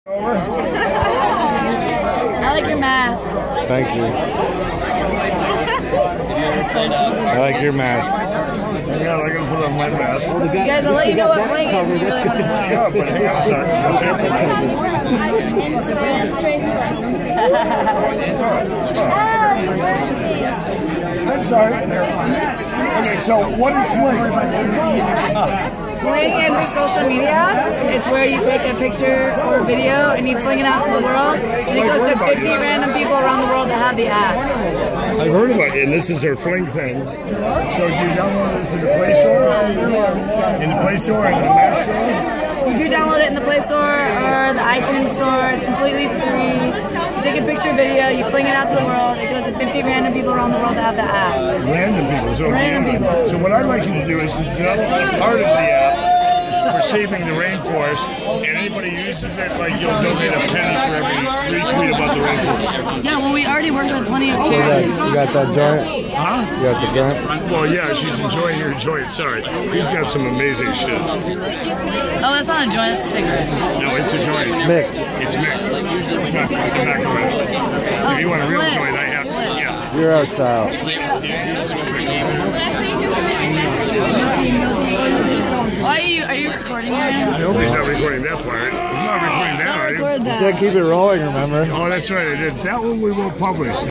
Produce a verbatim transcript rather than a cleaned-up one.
I like your mask. Thank you. I like your mask. Yeah, I can put on my mask. You guys, I'll let you know what fling is if you really want to know. Yeah, but hang on a second. Instagram straight I'm sorry. Okay, so what is Fling? Fling is social media. It's where you take a picture or a video and you fling it out to the world. And it goes to fifty random people around the world that have the app. I've heard about it, and this is their Fling thing. So do you download this in the Play Store? In the Play Store and the Mac Store? You do download it in the Play Store or the iTunes Store. It's completely free. You take a picture video, you fling it out to the world. It goes to fifty random people around the world that have the app. Random people. So Random people. So what I'd like you to do is to develop part of the app for saving the rainforest, and anybody who uses it, like you'll donate a penny for every retweet about the rainforest. Yeah, well, we already work with plenty of You got, charities. you got that joint? Huh? You got the joint? Well, yeah, she's enjoying her joint. Sorry. He's got some amazing shit. Oh, that's not a joint, it's a cigarette. No, it's a joint. It's mixed. It's mixed. It's got tobacco in it. If you want a real joint, I have, yeah. Euro style. Why are you, are you recording right now? I hope he's not recording that part. He's not recording that, are you? Record You that. said keep it rolling, remember? Oh, that's right. I did. That one we won't publish.